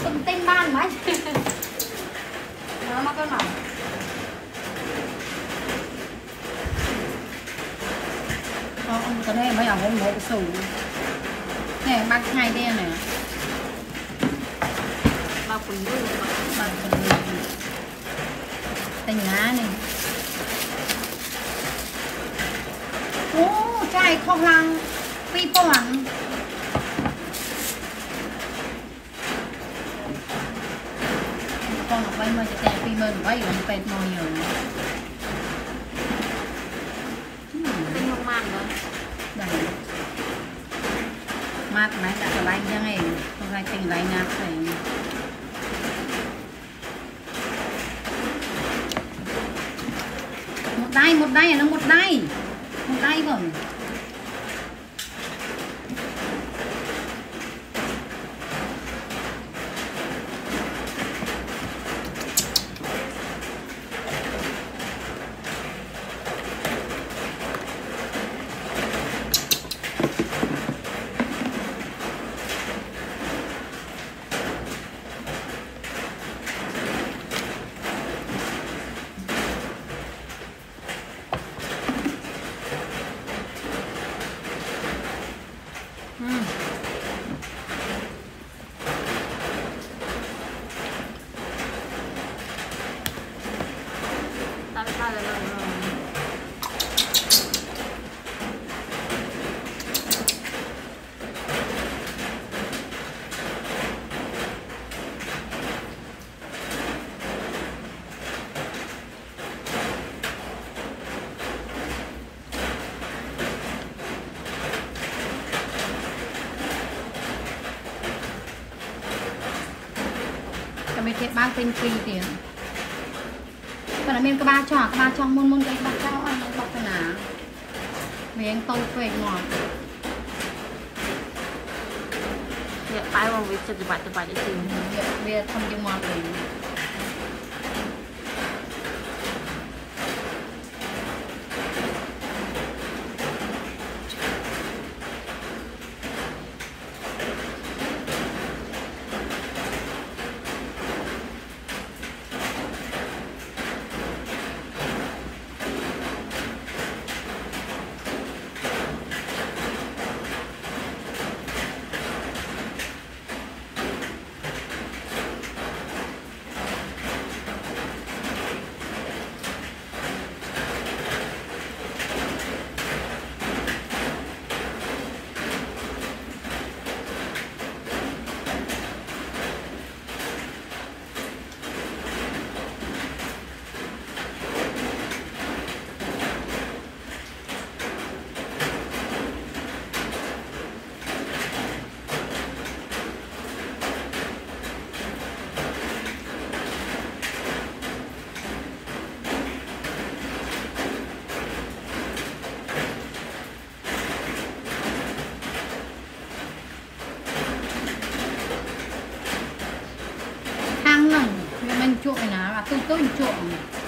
Tụm tinh ban mấy. Nó có nòng. Ông cái này mấy ông không ngộ sủ. Nè bác hai đen này. Bao quần luôn. Bác quần luôn. Tình lá này. Ô, trai không lăng. Pi toàn. Con học bay mà chỉ tè pi mơn bay là một bệt màu nhiều. Tinh không mặn rồi. Đây. Mát máy đã có lạnh ra ngay. Không phải tình lạnh nhạt phải. Một đáy, nó một đáy. Một đáy rồi. Mấy cái ba kênh phi tiền còn là mình có ba trong môn cái bạc cao ăn bọc cái ná vì anh tô về ngọt Việc tay vào việc chụp bài để tìm việc không cho ngọt thì chuộng này là tôi chuộng